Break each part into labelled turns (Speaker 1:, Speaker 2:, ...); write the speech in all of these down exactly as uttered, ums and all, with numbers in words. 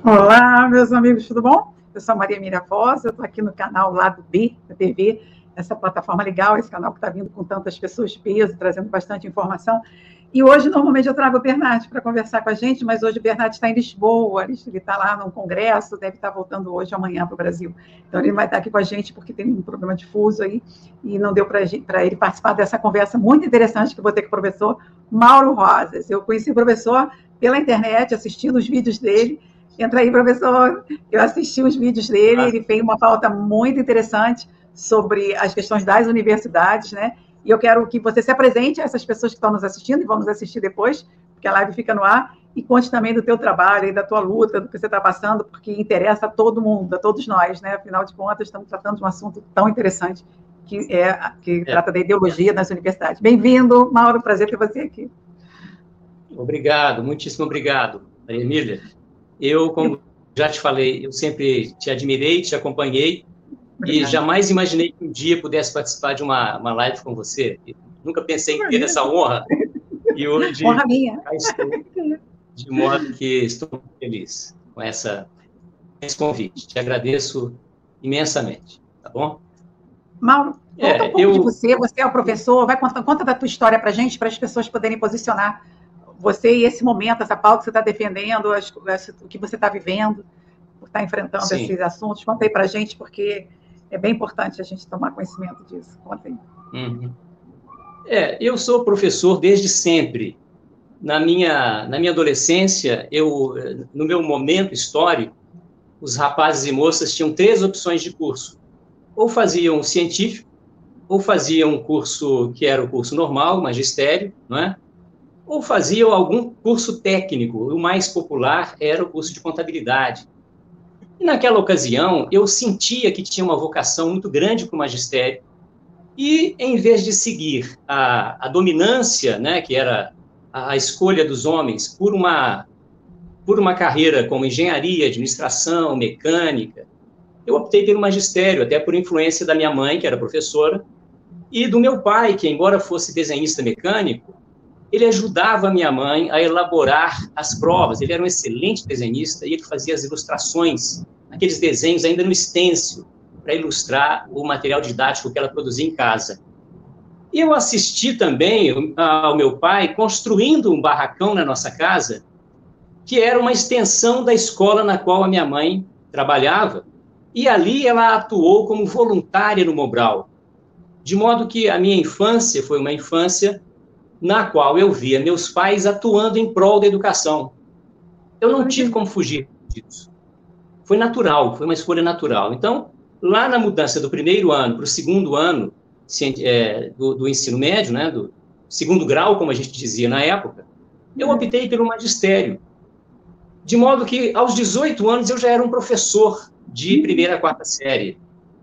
Speaker 1: Olá, meus amigos, tudo bom? Eu sou a Maria Mira Foz, eu estou aqui no canal Lado B da T V, essa plataforma legal, esse canal que está vindo com tantas pessoas de peso, trazendo bastante informação. E hoje, normalmente, eu trago o Bernardo para conversar com a gente, mas hoje o Bernardo está em Lisboa, ele está lá num congresso, deve estar voltando hoje ou amanhã para o Brasil. Então, ele vai estar aqui com a gente porque tem um problema de fuso aí, e não deu para ele participar dessa conversa muito interessante que eu vou ter com o professor Mauro Rosas. Eu conheci o professor pela internet, assistindo os vídeos dele. Entra aí, professor. Eu assisti os vídeos dele, ele fez uma pauta muito interessante sobre as questões das universidades, né? E eu quero que você se apresente a essas pessoas que estão nos assistindo e vão nos assistir depois, porque a live fica no ar, e conte também do teu trabalho, e da tua luta, do que você está passando, porque interessa a todo mundo, a todos nós, né? Afinal de contas, estamos tratando de um assunto tão interessante, que, é, que é. trata da ideologia nas universidades. Bem-vindo, Mauro, prazer ter você aqui.
Speaker 2: Obrigado, muitíssimo obrigado, Maria Emília. Eu, como já te falei, eu sempre te admirei, te acompanhei, Obrigada. E jamais imaginei que um dia pudesse participar de uma, uma live com você. Nunca pensei em ter essa honra. E hoje,
Speaker 1: honra minha.
Speaker 2: Estou, de modo que estou muito feliz com essa, esse convite. Te agradeço imensamente, tá bom?
Speaker 1: Mauro, conta é, um pouco eu... de você. Você é o professor, vai conta, conta da tua história para a gente, para as pessoas poderem posicionar você e esse momento, essa pauta que você está defendendo, o que você está vivendo, por estar enfrentando Sim. esses assuntos. Conta aí para a gente, porque é bem importante a gente tomar conhecimento disso. Conta aí.
Speaker 2: Uhum. É, eu sou professor desde sempre. Na minha, na minha adolescência, eu, no meu momento histórico, os rapazes e moças tinham três opções de curso. Ou faziam científico, ou faziam um curso que era o curso normal, magistério, não é? Ou faziam algum curso técnico. O mais popular era o curso de contabilidade. E naquela ocasião, eu sentia que tinha uma vocação muito grande para o magistério. E, em vez de seguir a, a dominância, né, que era a, a escolha dos homens, por uma, por uma carreira como engenharia, administração, mecânica, eu optei pelo magistério, até por influência da minha mãe, que era professora, e do meu pai, que, embora fosse desenhista mecânico, ele ajudava a minha mãe a elaborar as provas. Ele era um excelente desenhista e ele fazia as ilustrações, aqueles desenhos ainda no stencil, para ilustrar o material didático que ela produzia em casa. E eu assisti também ao meu pai construindo um barracão na nossa casa, que era uma extensão da escola na qual a minha mãe trabalhava, e ali ela atuou como voluntária no Mobral. De modo que a minha infância foi uma infância na qual eu via meus pais atuando em prol da educação. Eu não tive como fugir disso. Foi natural, foi uma escolha natural. Então, lá na mudança do primeiro ano para o segundo ano é, do, do ensino médio, né, do segundo grau, como a gente dizia na época, eu optei pelo magistério. De modo que, aos dezoito anos, eu já era um professor de primeira a quarta série.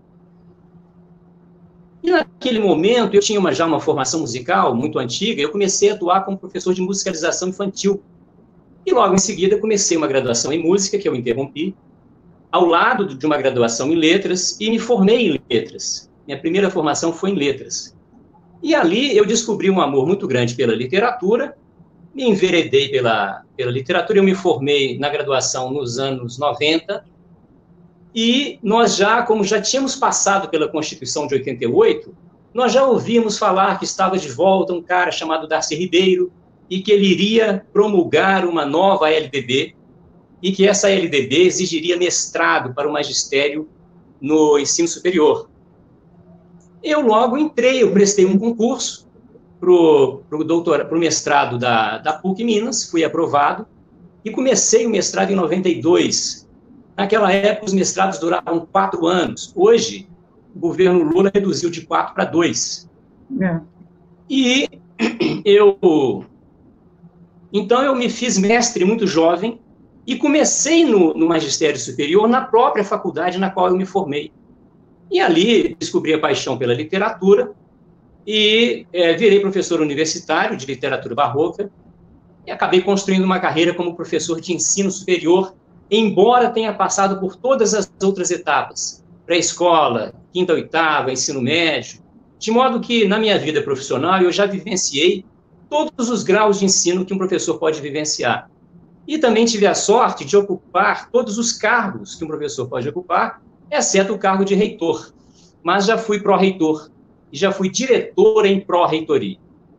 Speaker 2: E naquele momento, eu tinha uma, já uma formação musical muito antiga, eu comecei a atuar como professor de musicalização infantil. E logo em seguida, comecei uma graduação em música, que eu interrompi, ao lado de uma graduação em letras, e me formei em letras. Minha primeira formação foi em letras. E ali eu descobri um amor muito grande pela literatura, me enveredei pela, pela literatura, eu me formei na graduação nos anos noventa, e nós já, como já tínhamos passado pela Constituição de oitenta e oito, nós já ouvíamos falar que estava de volta um cara chamado Darcy Ribeiro e que ele iria promulgar uma nova L D B e que essa L D B exigiria mestrado para o magistério no ensino superior. Eu logo entrei, eu prestei um concurso para o doutor, para o mestrado da, da PUC Minas, fui aprovado e comecei o mestrado em noventa e dois. Naquela época, os mestrados duravam quatro anos. Hoje, o governo Lula reduziu de quatro para dois. É. E eu... Então, eu me fiz mestre muito jovem e comecei no, no magistério superior na própria faculdade na qual eu me formei. E ali, descobri a paixão pela literatura e é, virei professor universitário de literatura barroca e acabei construindo uma carreira como professor de ensino superior, embora tenha passado por todas as outras etapas, pré-escola, quinta, oitava, ensino médio, de modo que, na minha vida profissional, eu já vivenciei todos os graus de ensino que um professor pode vivenciar. E também tive a sorte de ocupar todos os cargos que um professor pode ocupar, exceto o cargo de reitor. Mas já fui pró-reitor e já fui diretor em pró-reitoria.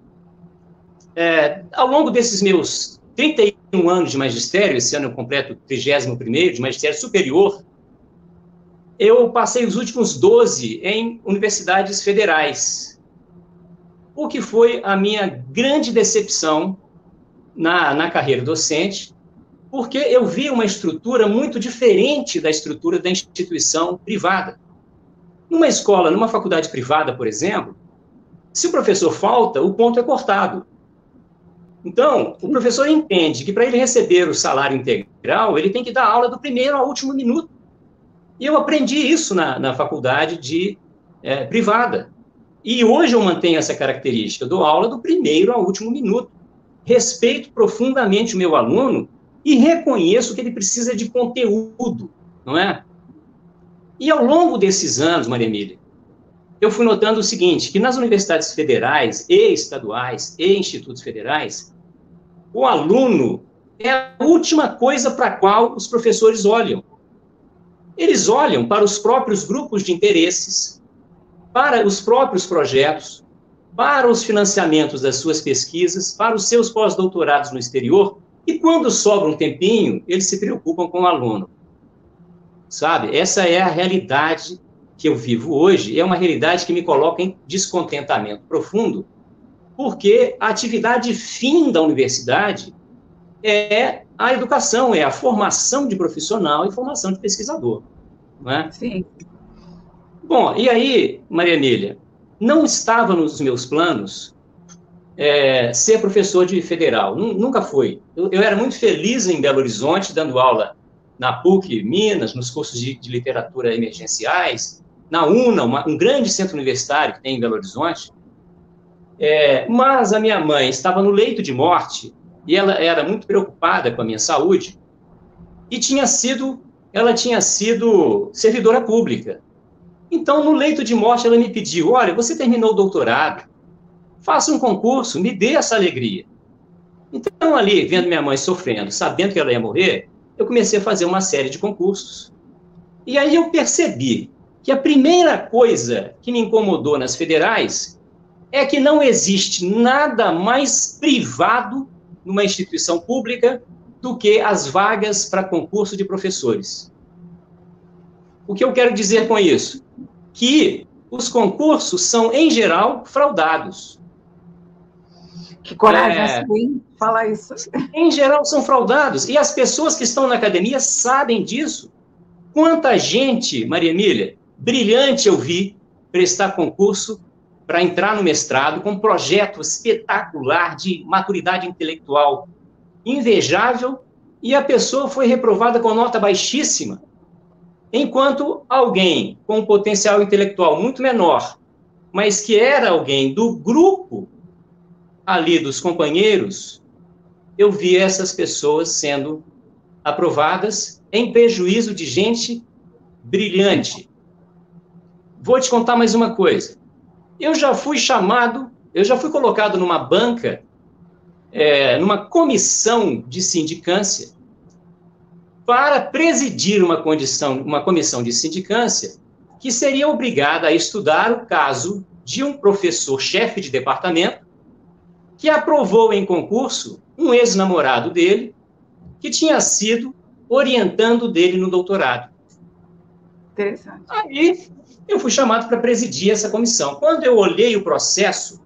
Speaker 2: É, ao longo desses meus trinta e um anos de magistério, esse ano eu completo o trigésimo primeiro de magistério superior, eu passei os últimos doze em universidades federais, o que foi a minha grande decepção na, na carreira docente, porque eu vi uma estrutura muito diferente da estrutura da instituição privada. Numa escola, numa faculdade privada, por exemplo, se o professor falta, o ponto é cortado. Então, o professor entende que para ele receber o salário integral, ele tem que dar aula do primeiro ao último minuto. E eu aprendi isso na, na faculdade de, é, privada. E hoje eu mantenho essa característica, eu dou aula do primeiro ao último minuto. Respeito profundamente o meu aluno e reconheço que ele precisa de conteúdo, não é? E ao longo desses anos, Maria Emília, eu fui notando o seguinte, que nas universidades federais e estaduais e institutos federais, o aluno é a última coisa para a qual os professores olham. Eles olham para os próprios grupos de interesses, para os próprios projetos, para os financiamentos das suas pesquisas, para os seus pós-doutorados no exterior, e quando sobra um tempinho, eles se preocupam com o aluno. Sabe? Essa é a realidade que eu vivo hoje, é uma realidade que me coloca em descontentamento profundo, porque a atividade fim da universidade é a educação, é a formação de profissional e formação de pesquisador. Não é?
Speaker 1: Sim.
Speaker 2: Bom, e aí, Maria Emília, não estava nos meus planos é, ser professor de federal, nunca foi. Eu, eu era muito feliz em Belo Horizonte, dando aula na P U C Minas, nos cursos de, de literatura emergenciais, na UNA, uma, um grande centro universitário que tem em Belo Horizonte, é, mas a minha mãe estava no leito de morte e ela era muito preocupada com a minha saúde e tinha sido, ela tinha sido servidora pública. Então, no leito de morte, ela me pediu, olha, você terminou o doutorado, faça um concurso, me dê essa alegria. Então, ali, vendo minha mãe sofrendo, sabendo que ela ia morrer, eu comecei a fazer uma série de concursos. E aí eu percebi que a primeira coisa que me incomodou nas federais é que não existe nada mais privado numa instituição pública do que as vagas para concurso de professores. O que eu quero dizer com isso? Que os concursos são, em geral, fraudados.
Speaker 1: Que coragem, é, assim, falar isso.
Speaker 2: Em geral, são fraudados. E as pessoas que estão na academia sabem disso. Quanta gente, Maria Emília, brilhante eu vi prestar concurso para entrar no mestrado com um projeto espetacular de maturidade intelectual invejável e a pessoa foi reprovada com nota baixíssima, enquanto alguém com um potencial intelectual muito menor, mas que era alguém do grupo ali dos companheiros, eu vi essas pessoas sendo aprovadas em prejuízo de gente brilhante. Vou te contar mais uma coisa. Eu já fui chamado, eu já fui colocado numa banca, é, numa comissão de sindicância, para presidir uma, condição, uma comissão de sindicância que seria obrigada a estudar o caso de um professor-chefe de departamento que aprovou em concurso um ex-namorado dele que tinha sido orientando dele no doutorado.
Speaker 1: Interessante.
Speaker 2: Aí eu fui chamado para presidir essa comissão. Quando eu olhei o processo,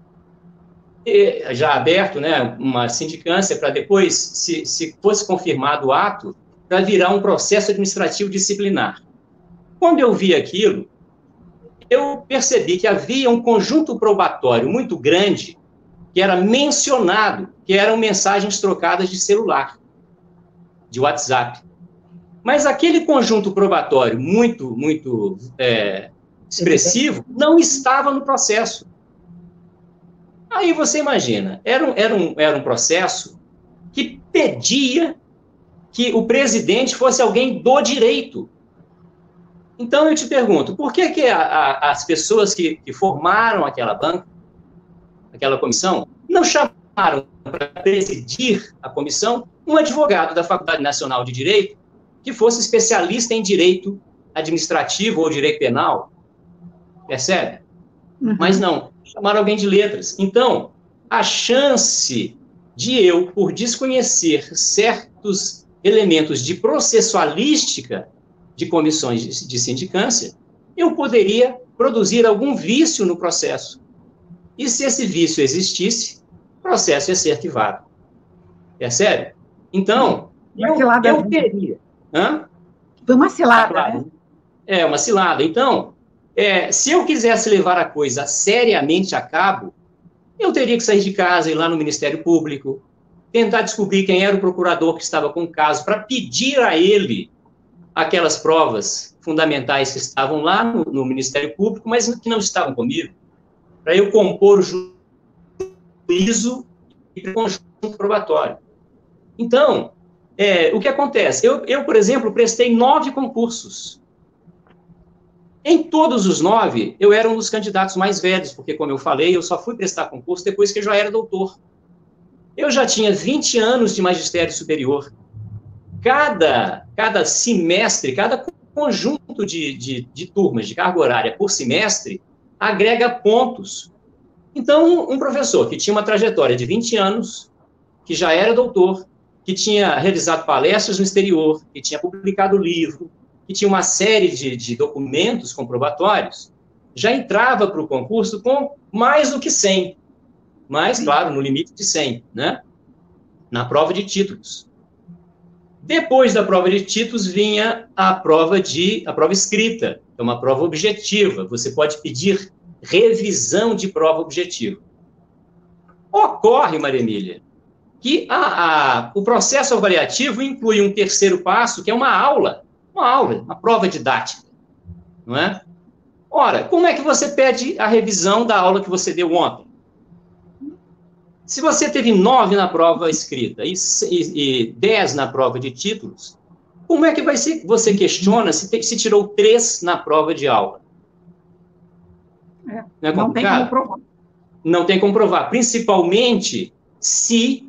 Speaker 2: já aberto, né, uma sindicância para depois, se, se fosse confirmado o ato, para virar um processo administrativo disciplinar. Quando eu vi aquilo, eu percebi que havia um conjunto probatório muito grande que era mencionado, que eram mensagens trocadas de celular, de WhatsApp. Mas aquele conjunto probatório muito, muito é, expressivo não estava no processo. Aí você imagina, era um, era um, era um processo que pedia que o presidente fosse alguém do direito. Então eu te pergunto, por que, que a, a, as pessoas que, que formaram aquela banca, aquela comissão, não chamaram para presidir a comissão um advogado da Faculdade Nacional de Direito que fosse especialista em direito administrativo ou direito penal, percebe? Uhum. Mas não, chamaram alguém de letras. Então, a chance de eu, por desconhecer certos elementos de processualística de comissões de, de sindicância, eu poderia produzir algum vício no processo. E se esse vício existisse, o processo ia ser arquivado. Percebe? Então, eu, eu teria... Hã?
Speaker 1: Foi uma cilada,
Speaker 2: tá claro,
Speaker 1: né?
Speaker 2: É, uma cilada. Então, é, se eu quisesse levar a coisa seriamente a cabo, eu teria que sair de casa, ir lá no Ministério Público, tentar descobrir quem era o procurador que estava com o caso, para pedir a ele aquelas provas fundamentais que estavam lá no, no Ministério Público, mas que não estavam comigo, para eu compor o juízo e o conjunto probatório. Então, é, o que acontece? Eu, eu, por exemplo, prestei nove concursos. Em todos os nove, eu era um dos candidatos mais velhos, porque, como eu falei, eu só fui prestar concurso depois que eu já era doutor. Eu já tinha vinte anos de magistério superior. Cada, cada semestre, cada conjunto de, de, de turmas de carga horária por semestre agrega pontos. Então, um professor que tinha uma trajetória de vinte anos, que já era doutor, que tinha realizado palestras no exterior, que tinha publicado livro, que tinha uma série de, de documentos comprobatórios, já entrava para o concurso com mais do que cem. Mas, claro, no limite de cem, né? Na prova de títulos. Depois da prova de títulos vinha a prova de a prova escrita, que é uma prova objetiva. Você pode pedir revisão de prova objetiva. Ocorre, Maria Emília, que a, a, o processo avaliativo inclui um terceiro passo, que é uma aula, uma aula, uma prova didática, não é? Ora, como é que você pede a revisão da aula que você deu ontem? Se você teve nove na prova escrita e, e, e dez na prova de títulos, como é que vai ser? Você questiona se, te, se tirou três na prova de aula?
Speaker 1: É, não é complicado? Não tem como provar.
Speaker 2: Não tem como provar, principalmente se,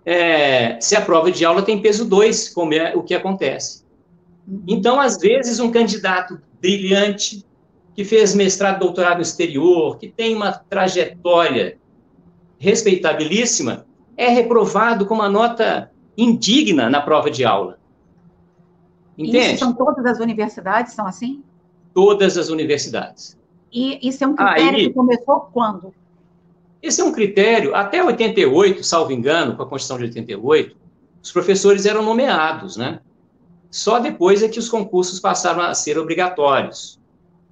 Speaker 2: é, se a prova de aula tem peso dois, como é o que acontece. Então, às vezes, um candidato brilhante, que fez mestrado, doutorado no exterior, que tem uma trajetória respeitabilíssima, é reprovado com uma nota indigna na prova de aula. Entende?
Speaker 1: Isso são todas as universidades, são assim?
Speaker 2: Todas as universidades.
Speaker 1: E isso é um critério Aí, que começou quando?
Speaker 2: Esse é um critério, até oitenta e oito, salvo engano, com a Constituição de oitenta e oito, os professores eram nomeados, né? Só depois é que os concursos passaram a ser obrigatórios.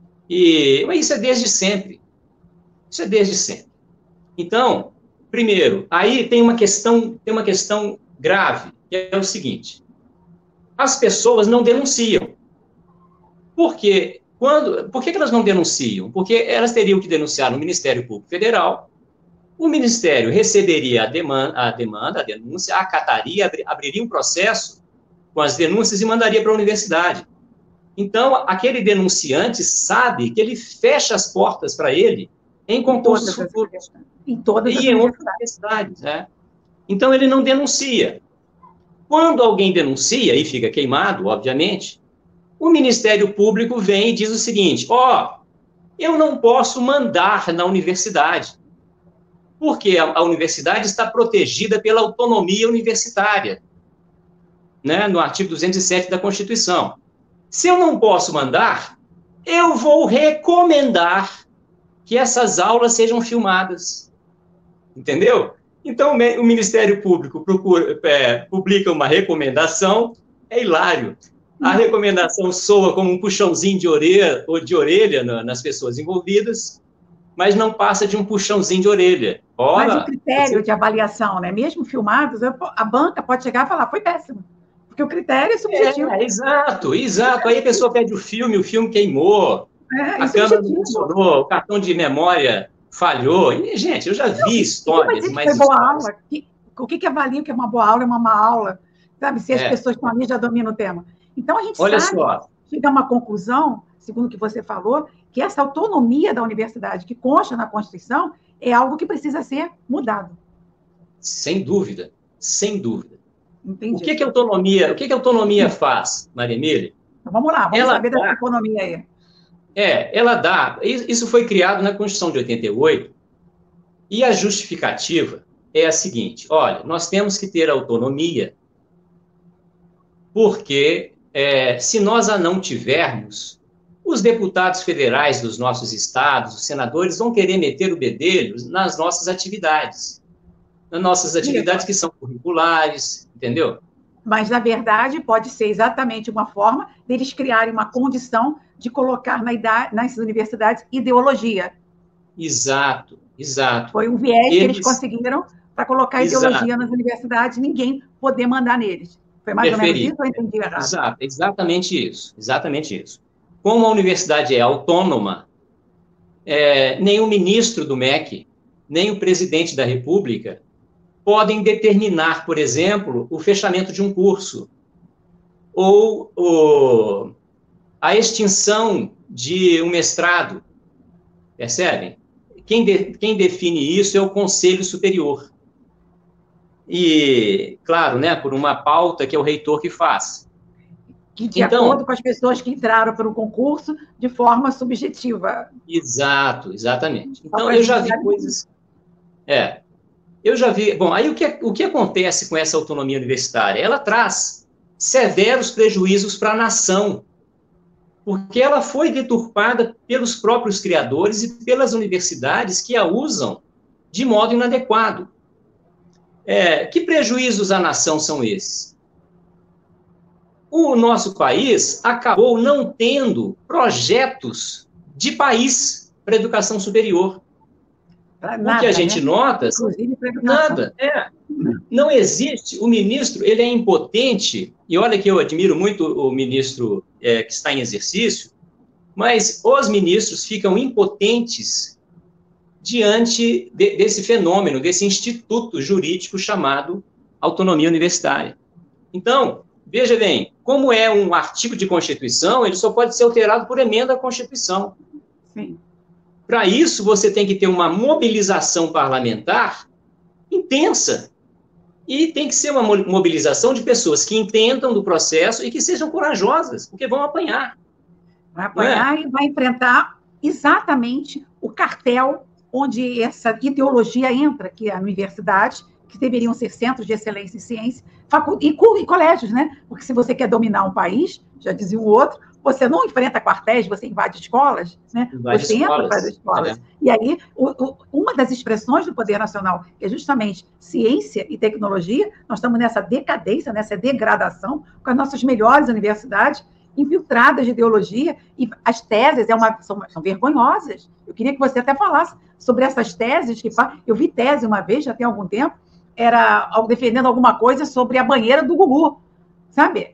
Speaker 2: E mas isso é desde sempre. Isso é desde sempre. Então, primeiro, aí tem uma questão, tem uma questão grave, que é o seguinte: as pessoas não denunciam. Por quê? Quando, por que elas não denunciam? Porque elas teriam que denunciar no Ministério Público Federal, o Ministério receberia a demanda, a, demanda, a denúncia, acataria, abriria um processo com as denúncias e mandaria para a universidade. Então, aquele denunciante sabe que ele fecha as portas para ele em concursos futuros.
Speaker 1: Em todas as
Speaker 2: e em outras universidades. Né? Então, ele não denuncia. Quando alguém denuncia, e fica queimado, obviamente, o Ministério Público vem e diz o seguinte: ó, oh, eu não posso mandar na universidade, porque a, a universidade está protegida pela autonomia universitária, né, no artigo duzentos e sete da Constituição. Se eu não posso mandar, eu vou recomendar que essas aulas sejam filmadas. Entendeu? Então, o Ministério Público procura, é, publica uma recomendação, é hilário. A recomendação soa como um puxãozinho de orelha, ou de orelha nas pessoas envolvidas, mas não passa de um puxãozinho de orelha. Ora,
Speaker 1: mas o critério
Speaker 2: você...
Speaker 1: de avaliação, né? Mesmo filmados, a banca pode chegar e falar, foi péssimo. Porque o critério é subjetivo.
Speaker 2: É, exato, exato. Aí a pessoa pede o filme, o filme queimou, é, a câmera não funcionou, o cartão de memória falhou. E, gente, eu já vi não, histórias.
Speaker 1: Que
Speaker 2: mas
Speaker 1: foi boa aula? Que, o que, que avalia que é uma boa aula e uma má aula? Sabe, se as é. pessoas estão ali já dominam o tema. Então, a gente
Speaker 2: Olha
Speaker 1: sabe,
Speaker 2: só.
Speaker 1: chega a uma conclusão, segundo o que você falou, que essa autonomia da universidade que consta na Constituição é algo que precisa ser mudado.
Speaker 2: Sem dúvida, sem dúvida.
Speaker 1: Entendi.
Speaker 2: O que que a autonomia, o que que a autonomia faz, Maria Emília?
Speaker 1: Então, vamos lá, vamos
Speaker 2: Ela
Speaker 1: saber
Speaker 2: dá,
Speaker 1: dessa autonomia aí.
Speaker 2: é, ela dá, isso foi criado na Constituição de oitenta e oito, e a justificativa é a seguinte: olha, nós temos que ter autonomia, porque é, se nós a não tivermos, os deputados federais dos nossos estados, os senadores, vão querer meter o bedelho nas nossas atividades, nas nossas atividades que são curriculares, entendeu?
Speaker 1: Mas, na verdade, pode ser exatamente uma forma deles criarem uma condição de colocar na idade, nas universidades ideologia.
Speaker 2: Exato, exato.
Speaker 1: Foi um viés
Speaker 2: eles...
Speaker 1: que eles conseguiram para colocar
Speaker 2: exato.
Speaker 1: ideologia nas universidades, ninguém poder mandar neles. Foi mais
Speaker 2: Preferir.
Speaker 1: ou menos isso ou eu entendi errado?
Speaker 2: Exato, exatamente isso, exatamente isso. Como a universidade é autônoma, é, nem o ministro do M E C, nem o presidente da República podem determinar, por exemplo, o fechamento de um curso ou o, a extinção de um mestrado, percebem? Quem, de, quem define isso é o Conselho Superior. E, claro, né, por uma pauta que é o reitor que faz.
Speaker 1: Que de
Speaker 2: então,
Speaker 1: acordo com as pessoas que entraram para o concurso de forma subjetiva.
Speaker 2: Exato, exatamente. Então, eu já vi coisas... É, eu já vi... Bom, aí o que, o que acontece com essa autonomia universitária? Ela traz severos prejuízos para a nação, porque ela foi deturpada pelos próprios criadores e pelas universidades que a usam de modo inadequado. É, que prejuízos à nação são esses? O nosso país acabou não tendo projetos de país para a educação superior. Nada, o que a gente, né, nota... Nada, é. Não existe. O ministro, ele é impotente, e olha que eu admiro muito o ministro é, que está em exercício, mas os ministros ficam impotentes diante de, desse fenômeno, desse instituto jurídico chamado autonomia universitária. Então, veja bem, como é um artigo de Constituição, ele só pode ser alterado por emenda à Constituição.
Speaker 1: Sim.
Speaker 2: Para isso, você tem que ter uma mobilização parlamentar intensa. E tem que ser uma mobilização de pessoas que entendam do processo e que sejam corajosas, porque vão apanhar.
Speaker 1: Vai apanhar é? E vai enfrentar exatamente o cartel onde essa ideologia entra, que é a universidade, que deveriam ser centros de excelência em ciência, e, e colégios, né? Porque se você quer dominar um país, já dizia um outro, você não enfrenta quartéis, você invade escolas, né?
Speaker 2: Invade
Speaker 1: você
Speaker 2: escolas,
Speaker 1: entra para as escolas.
Speaker 2: É.
Speaker 1: E aí, o, o, uma das expressões do poder nacional, que é justamente ciência e tecnologia, nós estamos nessa decadência, nessa degradação, com as nossas melhores universidades infiltradas de ideologia, e as teses é uma, são, são vergonhosas. Eu queria que você até falasse sobre essas teses, que eu vi tese uma vez, já tem algum tempo, era defendendo alguma coisa sobre a banheira do Gugu, sabe?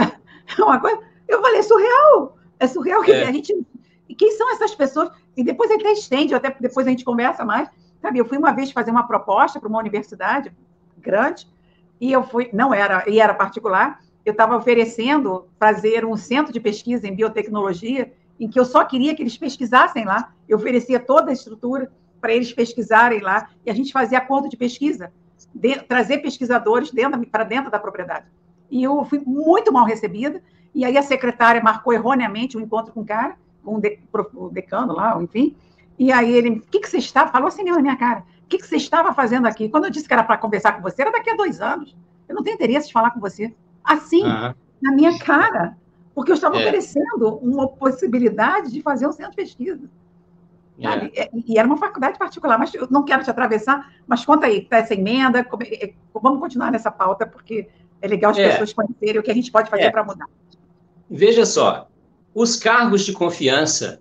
Speaker 1: Uma coisa, eu falei, é surreal, é surreal que é. a gente... E quem são essas pessoas? E depois até estende, até depois a gente conversa mais, sabe? Eu fui uma vez fazer uma proposta para uma universidade grande, e eu fui, não era, e era particular, eu estava oferecendo fazer um centro de pesquisa em biotecnologia, em que eu só queria que eles pesquisassem lá, eu oferecia toda a estrutura para eles pesquisarem lá, e a gente fazia acordo de pesquisa, de, trazer pesquisadores para dentro da propriedade. E eu fui muito mal recebida, e aí a secretária marcou erroneamente um encontro com o cara, com o decano lá, enfim, e aí ele, o que, que você estava, falou assim na minha cara, o que, que você estava fazendo aqui? Quando eu disse que era para conversar com você, era daqui a dois anos, eu não tenho interesse de falar com você. Assim, uhum. na minha cara, porque eu estava é. oferecendo uma possibilidade de fazer um centro de pesquisa. Sabe? É. E era uma faculdade particular, mas eu não quero te atravessar, mas conta aí, tá essa emenda, vamos continuar nessa pauta, porque é legal as é. pessoas conhecerem o que a gente pode fazer é. para mudar.
Speaker 2: Veja só, os cargos de confiança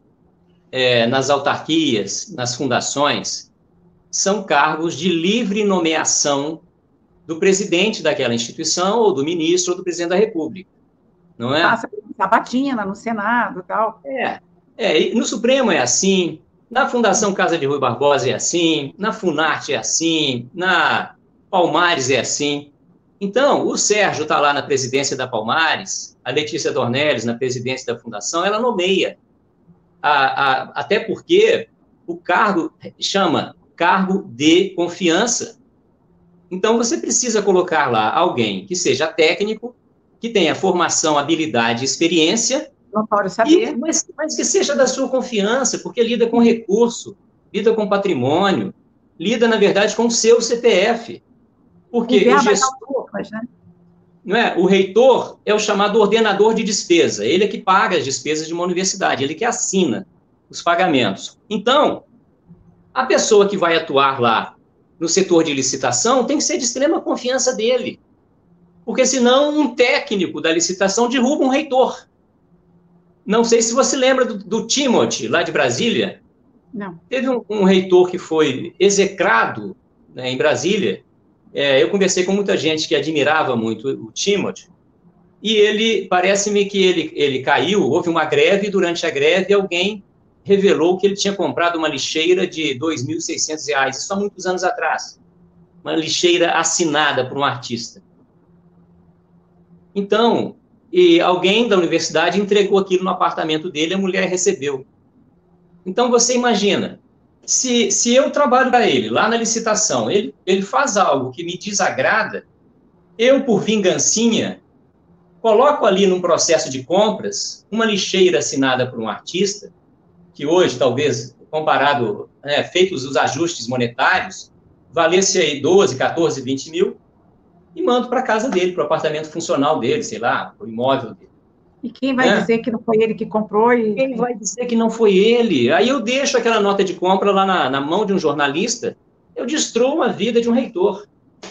Speaker 2: é, nas autarquias, nas fundações, são cargos de livre nomeação do presidente daquela instituição, ou do ministro, ou do presidente da República, não é?
Speaker 1: Passa por sabatina no Senado e tal.
Speaker 2: É, é, no Supremo é assim, na Fundação Casa de Rui Barbosa é assim, na Funarte é assim, na Palmares é assim. Então, o Sérgio está lá na presidência da Palmares, a Letícia Dornelles na presidência da Fundação, ela nomeia, a, a, até porque o cargo chama cargo de confiança. Então, você precisa colocar lá alguém que seja técnico, que tenha formação, habilidade, experiência,
Speaker 1: Notório saber.
Speaker 2: E, mas, mas que seja da sua confiança, porque lida com recurso, lida com patrimônio, lida, na verdade, com o seu C P F. Porque o gestor, né? Não é? O reitor é o chamado ordenador de despesa, ele é que paga as despesas de uma universidade, ele que assina os pagamentos. Então, a pessoa que vai atuar lá no setor de licitação tem que ser de extrema confiança dele, porque senão um técnico da licitação derruba um reitor. Não sei se você lembra do, do Timothy, lá de Brasília.
Speaker 1: Não.
Speaker 2: Teve um, um reitor que foi execrado, né, em Brasília. É, eu conversei com muita gente que admirava muito o Timothy, e ele, parece-me que ele, ele caiu, houve uma greve, e durante a greve alguém revelou que ele tinha comprado uma lixeira de dois mil e seiscentos reais, isso há muitos anos atrás. Uma lixeira assinada por um artista. Então, e alguém da universidade entregou aquilo no apartamento dele, a mulher recebeu. Então, você imagina, se, se eu trabalho para ele, lá na licitação, ele, ele faz algo que me desagrada, eu, por vingancinha, coloco ali num processo de compras uma lixeira assinada por um artista, que hoje, talvez, comparado, né, feitos os ajustes monetários, valesse aí doze, quatorze, vinte mil, e mando para a casa dele, para o apartamento funcional dele, sei lá, para o imóvel dele.
Speaker 1: E quem vai é. dizer que não foi ele que comprou? E...
Speaker 2: Quem vai dizer que não foi ele? Aí eu deixo aquela nota de compra lá na, na mão de um jornalista, eu destruo a vida de um reitor.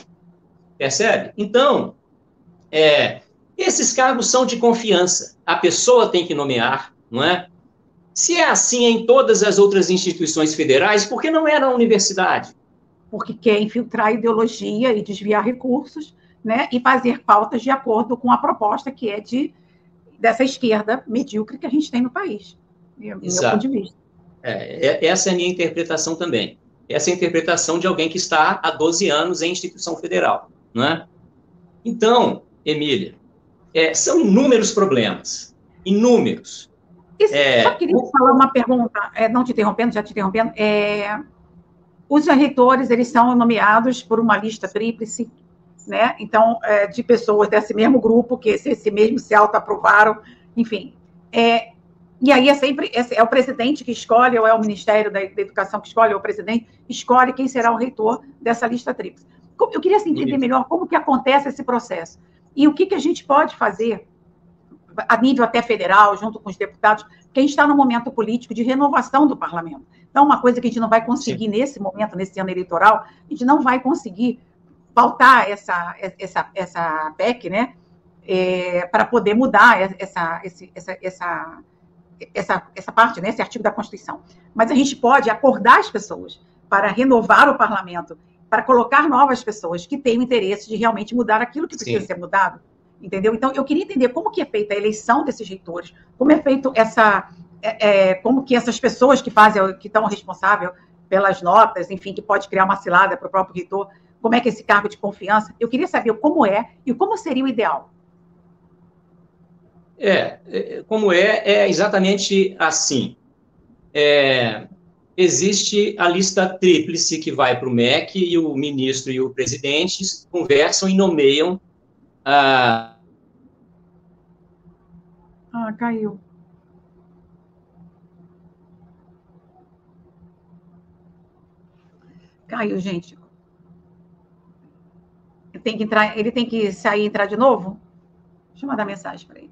Speaker 2: Percebe? Então, é, esses cargos são de confiança. A pessoa tem que nomear, não é? Se é assim em todas as outras instituições federais, por que não é na universidade?
Speaker 1: Porque quer infiltrar ideologia e desviar recursos, né, e fazer pautas de acordo com a proposta que é de, dessa esquerda medíocre que a gente tem no país, meu, meu ponto de vista.
Speaker 2: É, essa é a minha interpretação também. Essa é a interpretação de alguém que está há doze anos em instituição federal, não é? Então, Emília, é, são inúmeros problemas, inúmeros.
Speaker 1: Isso, é, só queria o... falar uma pergunta, é, não te interrompendo, já te interrompendo, é... Os reitores, eles são nomeados por uma lista tríplice, né? Então, é, de pessoas desse mesmo grupo, que esse, esse mesmo se auto-aprovaram, enfim. É, e aí é sempre, é, é o presidente que escolhe, ou é o Ministério da, da Educação que escolhe, ou o presidente escolhe quem será o reitor dessa lista tríplice. Eu queria assim, entender melhor como que acontece esse processo, e o que, que a gente pode fazer, a nível até federal, junto com os deputados, porque a gente está num momento político de renovação do parlamento. Então, uma coisa que a gente não vai conseguir Sim. nesse momento, nesse ano eleitoral, a gente não vai conseguir pautar essa, essa, essa P E C, né, é, para poder mudar essa, essa, essa, essa, essa parte, né, esse artigo da Constituição. Mas a gente pode acordar as pessoas para renovar o parlamento, para colocar novas pessoas que tenham interesse de realmente mudar aquilo que precisa Sim. ser mudado. Entendeu? Então, eu queria entender como que é feita a eleição desses reitores, como é feito essa, é, é, como que essas pessoas que fazem, que estão responsáveis pelas notas, enfim, que pode criar uma cilada para o próprio reitor, como é que é esse cargo de confiança? Eu queria saber como é e como seria o ideal.
Speaker 2: É, como é, é exatamente assim. É, existe a lista tríplice que vai para o M E C e o ministro e o presidente conversam e nomeiam a...
Speaker 1: Ah, caiu. Caiu, gente. Ele tem que entrar, ele tem que sair e entrar de novo? Deixa eu mandar mensagem para ele.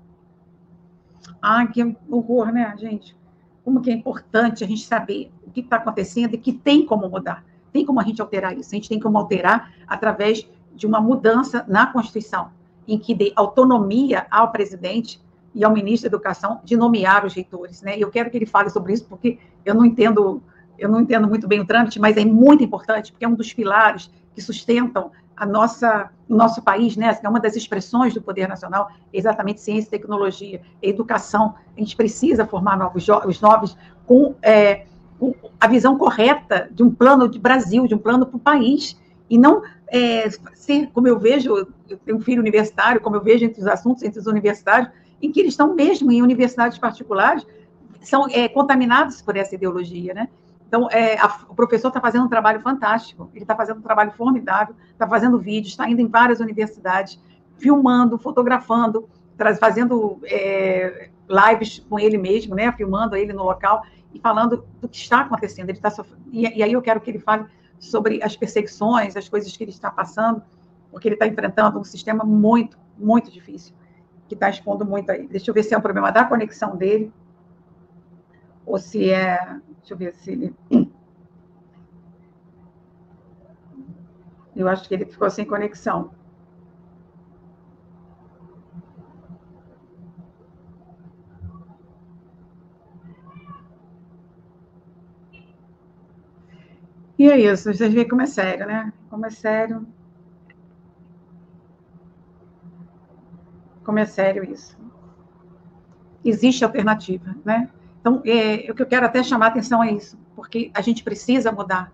Speaker 1: Ah, que horror, né, gente? Como que é importante a gente saber o que está acontecendo e que tem como mudar. Tem como a gente alterar isso. A gente tem como alterar através de uma mudança na Constituição, em que dê autonomia ao presidente e ao ministro da Educação de nomear os reitores, né? Eu quero que ele fale sobre isso, porque eu não entendo, eu não entendo muito bem o trâmite, mas é muito importante, porque é um dos pilares que sustentam a nossa, o nosso país, né? É uma das expressões do poder nacional, exatamente ciência, tecnologia, educação. A gente precisa formar novos os novos com, é, com a visão correta de um plano de Brasil, de um plano para o país, e não é, ser, como eu vejo, eu tenho um filho universitário, como eu vejo entre os assuntos, entre os universitários, em que eles estão mesmo em universidades particulares, são é, contaminados por essa ideologia, né? Então, é, a, o professor está fazendo um trabalho fantástico, ele está fazendo um trabalho formidável, está fazendo vídeos, está indo em várias universidades, filmando, fotografando, traz, fazendo é, lives com ele mesmo, né, filmando ele no local e falando do que está acontecendo. Ele tá sof... e, e aí eu quero que ele fale sobre as perseguições, as coisas que ele está passando, porque ele está enfrentando um sistema muito, muito difícil, que está expondo muito aí. Deixa eu ver se é um problema da conexão dele, ou se é... Deixa eu ver se ele... Eu acho que ele ficou sem conexão. E é isso, vocês veem como é sério, né? Como é sério. Como é sério isso. Existe alternativa, né? Então, é, o que eu quero até chamar a atenção é isso, porque a gente precisa mudar,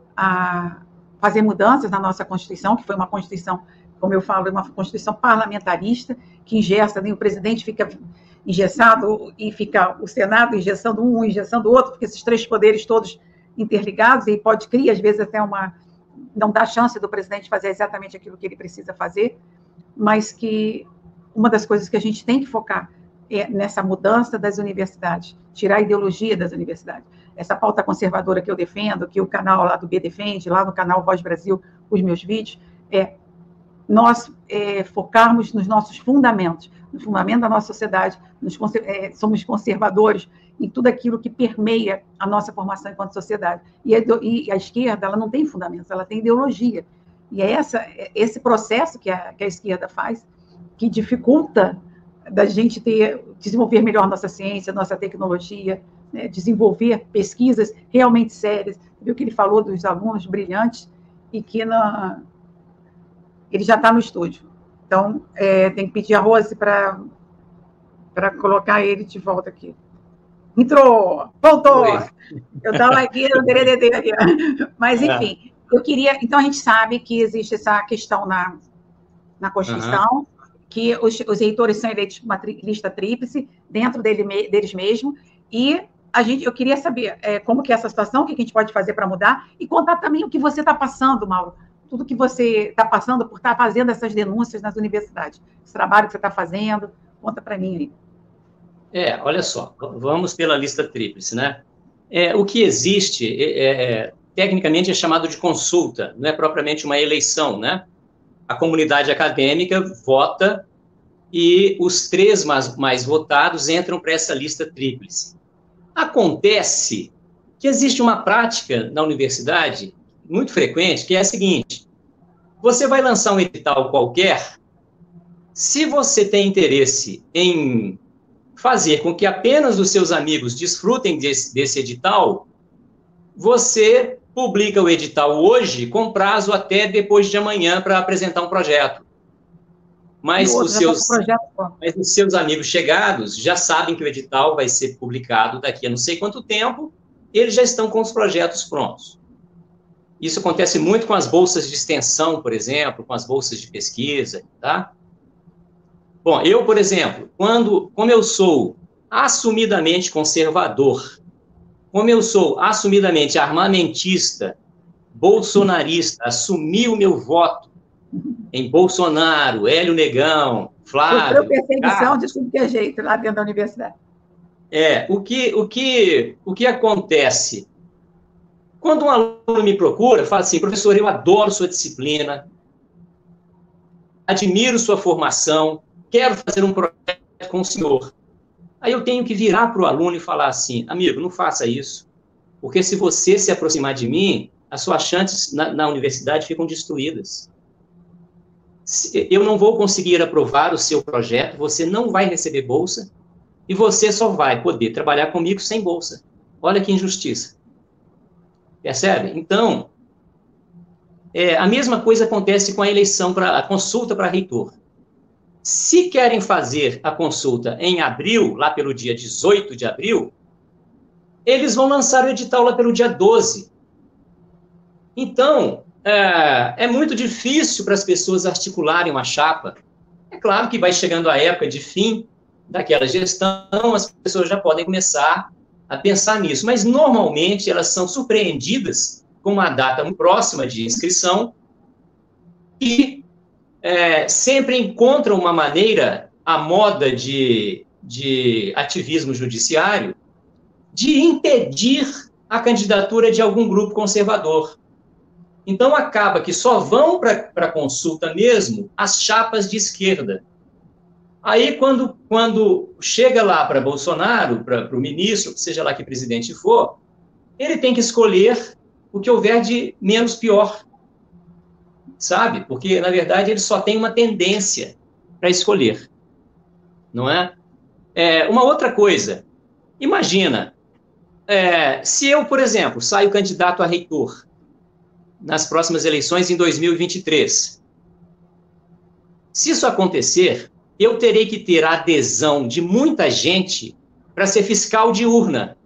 Speaker 1: a, fazer mudanças na nossa Constituição, que foi uma Constituição, como eu falo, uma Constituição parlamentarista, que ingessa, né, o presidente fica engessado e fica o Senado engessando um, engessando o outro, porque esses três poderes todos interligados, e pode criar, às vezes, até uma... não dá chance do presidente fazer exatamente aquilo que ele precisa fazer, mas que uma das coisas que a gente tem que focar é nessa mudança das universidades, tirar a ideologia das universidades. Essa pauta conservadora que eu defendo, que o canal lá do B defende, lá no canal Voz Brasil, os meus vídeos, é nós é, focarmos nos nossos fundamentos, no fundamento da nossa sociedade, nos, é, somos conservadores em tudo aquilo que permeia a nossa formação enquanto sociedade. E a, e a esquerda, ela não tem fundamentos, ela tem ideologia. E é essa, esse processo que a, que a esquerda faz, que dificulta da gente ter, desenvolver melhor nossa ciência, nossa tecnologia, né, desenvolver pesquisas realmente sérias. Viu que ele falou dos alunos brilhantes e que na, ele já está no estúdio. Então, é, tem que pedir a Rose para para colocar ele de volta aqui. Entrou! Voltou! Oi. Eu estava aqui no D D D aqui. Mas, enfim, é. eu queria... Então, a gente sabe que existe essa questão na, na Constituição, uhum. que os, os reitores são eleitos por uma tri, lista tríplice, dentro dele, deles mesmos, e a gente, eu queria saber é, como que é essa situação, o que a gente pode fazer para mudar, e contar também o que você está passando, Mauro, tudo que você está passando por estar fazendo essas denúncias nas universidades, esse trabalho que você está fazendo, conta para mim aí.
Speaker 2: É, olha só, vamos pela lista tríplice, né? É, o que existe, é, é, tecnicamente, é chamado de consulta, não é propriamente uma eleição, né? A comunidade acadêmica vota e os três mais, mais votados entram para essa lista tríplice. Acontece que existe uma prática na universidade muito frequente, que é a seguinte: você vai lançar um edital qualquer, se você tem interesse em fazer com que apenas os seus amigos desfrutem desse, desse edital, você publica o edital hoje com prazo até depois de amanhã para apresentar um projeto. Mas os, seus, projeto, mas os seus amigos chegados já sabem que o edital vai ser publicado daqui a não sei quanto tempo, eles já estão com os projetos prontos. Isso acontece muito com as bolsas de extensão, por exemplo, com as bolsas de pesquisa, tá? Bom, eu, por exemplo, quando, como eu sou assumidamente conservador, como eu sou assumidamente armamentista, bolsonarista, assumi o meu voto em Bolsonaro, Hélio Negão, Flávio...
Speaker 1: Sofreu perseguição de tudo que é jeito lá dentro da universidade.
Speaker 2: É, o que, o que, o que acontece? Quando um aluno me procura, fala assim: professor, eu adoro sua disciplina, admiro sua formação, quero fazer um projeto com o senhor. Aí eu tenho que virar para o aluno e falar assim: amigo, não faça isso, porque se você se aproximar de mim, as suas chances na, na universidade ficam destruídas. Eu não vou conseguir aprovar o seu projeto, você não vai receber bolsa, e você só vai poder trabalhar comigo sem bolsa. Olha que injustiça. Percebe? Então, é, a mesma coisa acontece com a eleição, pra, a consulta para reitor. Se querem fazer a consulta em abril, lá pelo dia dezoito de abril, eles vão lançar o edital lá pelo dia doze. Então, é, é muito difícil para as pessoas articularem uma chapa. É claro que vai chegando a época de fim daquela gestão, as pessoas já podem começar a pensar nisso, mas normalmente elas são surpreendidas com uma data muito próxima de inscrição e é, sempre encontram uma maneira, a moda de, de ativismo judiciário, de impedir a candidatura de algum grupo conservador. Então, acaba que só vão para a consulta mesmo as chapas de esquerda. Aí, quando, quando chega lá para Bolsonaro, para o ministro, seja lá que presidente for, ele tem que escolher o que houver de menos pior, sabe? Porque, na verdade, ele só tem uma tendência para escolher, não é? É, uma outra coisa, imagina, é, se eu, por exemplo, saio candidato a reitor nas próximas eleições em dois mil e vinte e três, se isso acontecer, eu terei que ter a adesão de muita gente para ser fiscal de urna.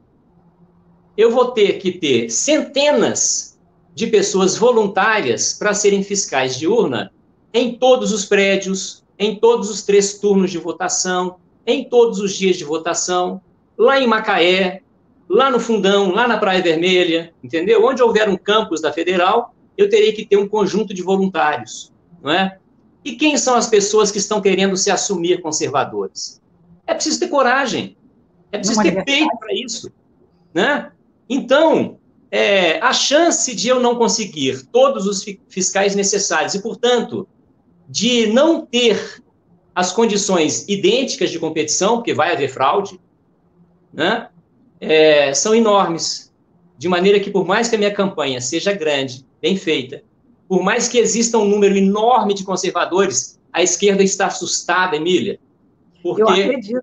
Speaker 2: Eu vou ter que ter centenas de pessoas voluntárias para serem fiscais de urna em todos os prédios, em todos os três turnos de votação, em todos os dias de votação, lá em Macaé, lá no Fundão, lá na Praia Vermelha, entendeu? Onde houver um campus da Federal, eu terei que ter um conjunto de voluntários, não é? E quem são as pessoas que estão querendo se assumir conservadores? É preciso ter coragem, é preciso ter peito para isso, né? Então, é, a chance de eu não conseguir todos os fiscais necessários e, portanto, de não ter as condições idênticas de competição, porque vai haver fraude, né? É, são enormes, de maneira que, por mais que a minha campanha seja grande, bem feita, por mais que exista um número enorme de conservadores, a esquerda está assustada, Emília, porque
Speaker 1: eu acredito.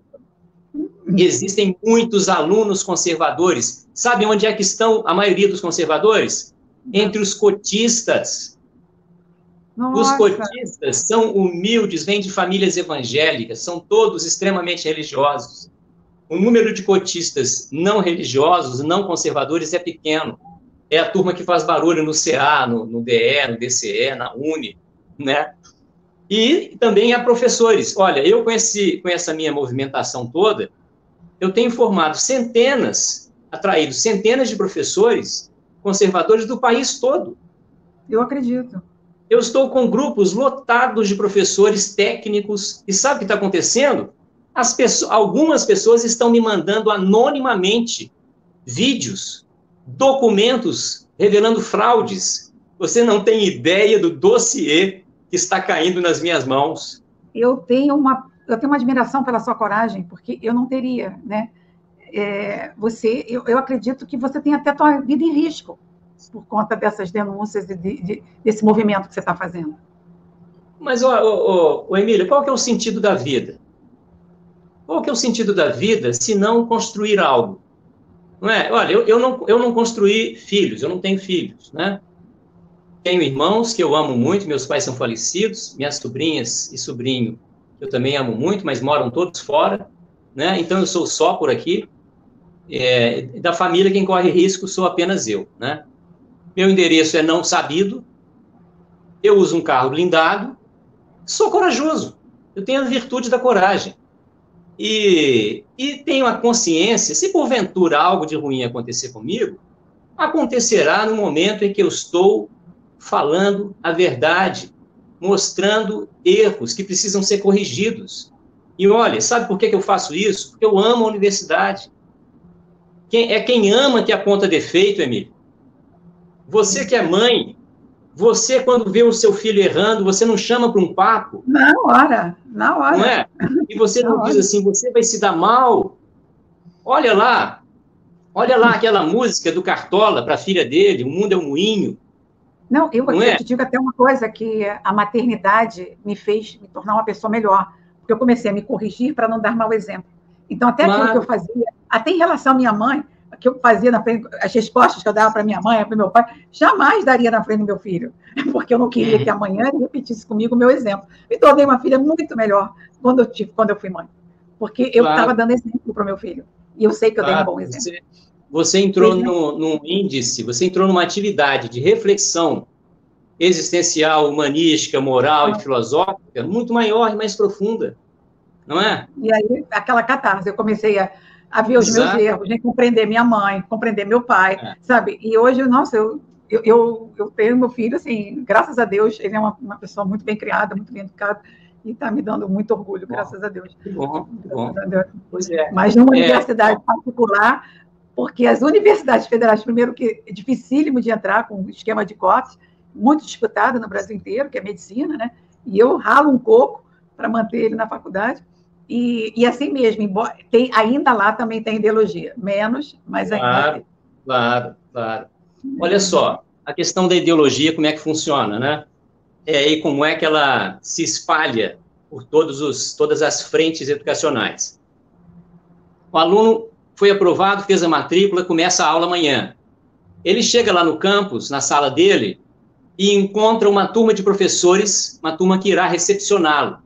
Speaker 2: Existem muitos alunos conservadores. Sabe onde é que estão a maioria dos conservadores? Entre os cotistas. Nossa. Os cotistas são humildes, vêm de famílias evangélicas, são todos extremamente religiosos. O número de cotistas não religiosos, não conservadores, é pequeno. É a turma que faz barulho no C A, no, no D E, no D C E, na Uni, né? E também há professores. Olha, eu com, esse, com essa minha movimentação toda, eu tenho formado centenas, atraído centenas de professores conservadores do país todo.
Speaker 1: Eu acredito.
Speaker 2: Eu estou com grupos lotados de professores técnicos, e sabe o que está acontecendo? As pessoas, algumas pessoas estão me mandando anonimamente vídeos, documentos revelando fraudes. Você não tem ideia do dossiê que está caindo nas minhas mãos.
Speaker 1: Eu tenho uma, eu tenho uma admiração pela sua coragem, porque eu não teria, né? É, você, eu, eu acredito que você tem até a sua vida em risco por conta dessas denúncias e de, de, desse movimento que você está fazendo.
Speaker 2: Mas, ô, ô, ô, Emília, qual que é o sentido da vida? Qual que é o sentido da vida se não construir algo? Não é? Olha, eu, eu, não, eu não construí filhos, eu não tenho filhos, né? Tenho irmãos que eu amo muito, meus pais são falecidos, minhas sobrinhas e sobrinho eu também amo muito, mas moram todos fora, né? Então eu sou só por aqui. É, da família, quem corre risco sou apenas eu, né? Meu endereço é não sabido, eu uso um carro blindado, sou corajoso, eu tenho a virtude da coragem. E, e tenho a consciência, se porventura algo de ruim acontecer comigo, acontecerá no momento em que eu estou falando a verdade, mostrando erros que precisam ser corrigidos. E olha, sabe por que eu faço isso? Porque eu amo a universidade. Quem, é quem ama que aponta defeito, Emílio. Você que é mãe, você quando vê o seu filho errando, você não chama para um papo?
Speaker 1: Na hora, na hora.
Speaker 2: Não é? E você não diz assim, você vai se dar mal? Olha lá, olha lá aquela música do Cartola para a filha dele, O Mundo é um Moinho.
Speaker 1: Não, eu,
Speaker 2: não
Speaker 1: eu
Speaker 2: é?
Speaker 1: te digo até uma coisa, que a maternidade me fez me tornar uma pessoa melhor, porque eu comecei a me corrigir para não dar mau exemplo. Então, até aquilo
Speaker 2: Mas...
Speaker 1: que eu fazia, até em relação à minha mãe, que eu fazia na frente, as respostas que eu dava para minha mãe, para meu pai, jamais daria na frente do meu filho, porque eu não queria que amanhã ele repetisse comigo o meu exemplo. Me tornei uma filha muito melhor quando eu, tive, quando eu fui mãe, porque eu estava claro. dando exemplo para o meu filho, e eu sei que eu claro. dei um bom exemplo.
Speaker 2: Você, você entrou no, num índice, você entrou numa atividade de reflexão existencial, humanística, moral ah. e filosófica muito maior e mais profunda, não é?
Speaker 1: E aí, aquela catarse, eu comecei a a ver os
Speaker 2: Exato.
Speaker 1: meus erros, né? Compreender minha mãe, compreender meu pai,
Speaker 2: É.
Speaker 1: sabe? E hoje, nossa, eu, eu, eu, eu tenho meu filho, assim, graças a Deus, ele é uma, uma pessoa muito bem criada, muito bem educada, e está me dando muito orgulho,
Speaker 2: Bom,
Speaker 1: graças a Deus.
Speaker 2: que bom, que bom.
Speaker 1: Graças a Deus.
Speaker 2: Pois é.
Speaker 1: Mas numa
Speaker 2: É,
Speaker 1: universidade particular, porque as universidades federais, primeiro que é dificílimo de entrar com esquema de cotas, muito disputado no Brasil inteiro, que é medicina, né? E eu ralo um pouco para manter ele na faculdade. E, e assim mesmo, embora, tem, ainda lá também tem ideologia, menos, mas ainda
Speaker 2: claro,
Speaker 1: tem.
Speaker 2: claro, claro. Olha só, a questão da ideologia, como é que funciona, né? É, e como é que ela se espalha por todos os, todas as frentes educacionais. O aluno foi aprovado, fez a matrícula, começa a aula amanhã. Ele chega lá no campus, na sala dele, e encontra uma turma de professores, uma turma que irá recepcioná-lo.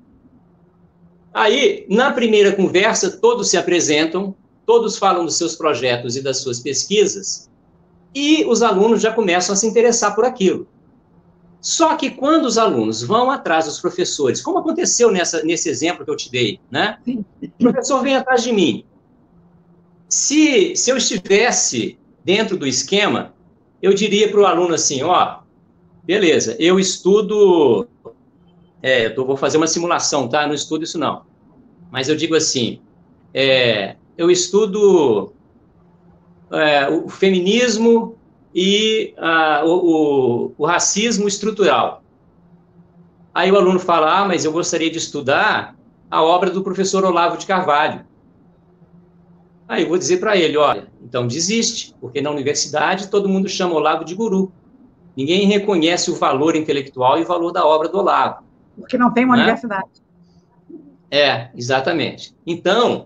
Speaker 2: Aí, na primeira conversa, todos se apresentam, todos falam dos seus projetos e das suas pesquisas, e os alunos já começam a se interessar por aquilo. Só que quando os alunos vão atrás dos professores, como aconteceu nessa, nesse exemplo que eu te dei, né?
Speaker 1: Sim.
Speaker 2: O professor vem atrás de mim. Se, se eu estivesse dentro do esquema, eu diria para o aluno assim, ó, beleza, eu estudo, é, eu tô, vou fazer uma simulação, tá? Não estudo isso não. Mas eu digo assim, é, eu estudo é, o feminismo e ah, o, o, o racismo estrutural. Aí o aluno fala, ah, mas eu gostaria de estudar a obra do professor Olavo de Carvalho. Aí eu vou dizer para ele, olha, então desiste, porque na universidade todo mundo chama Olavo de guru. Ninguém reconhece o valor intelectual e o valor da obra do Olavo.
Speaker 1: Porque não tem uma
Speaker 2: né?
Speaker 1: universidade.
Speaker 2: É, exatamente. Então,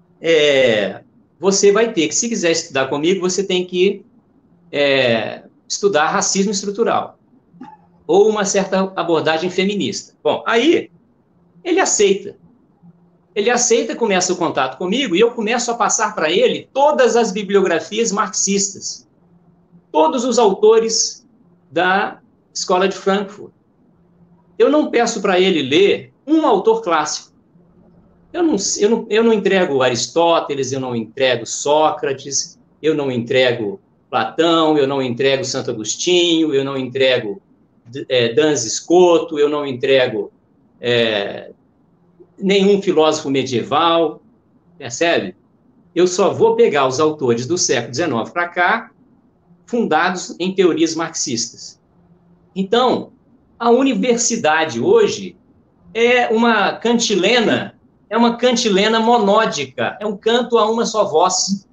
Speaker 2: é, você vai ter que, se quiser estudar comigo, você tem que é, estudar racismo estrutural ou uma certa abordagem feminista. Bom, aí ele aceita. Ele aceita, começa o contato comigo e eu começo a passar para ele todas as bibliografias marxistas, todos os autores da Escola de Frankfurt. Eu não peço para ele ler um autor clássico. Eu não, eu, não, eu não entrego Aristóteles, eu não entrego Sócrates, eu não entrego Platão, eu não entrego Santo Agostinho, eu não entrego é, Duns Scoto, eu não entrego é, nenhum filósofo medieval, percebe? Eu só vou pegar os autores do século dezenove para cá, fundados em teorias marxistas. Então, a universidade hoje é uma cantilena, é uma cantilena monódica, é um canto a uma só voz.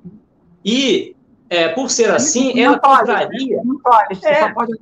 Speaker 2: E, é, por ser assim, ela contraria...
Speaker 1: Não pode, você só pode...